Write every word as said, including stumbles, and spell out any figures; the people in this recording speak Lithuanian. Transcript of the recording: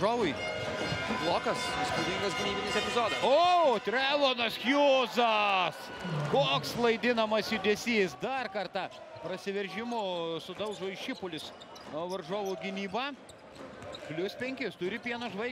varžovui. Blokas, įspūdingas gynybinis epizodas. O, Trevonas Hjūzas! Koks klaidinamas judesys. Dar kartą prasiveržimu sudaužo į šipulis varžovų gynybą. Plius penkis turi Pieno žvaigždė.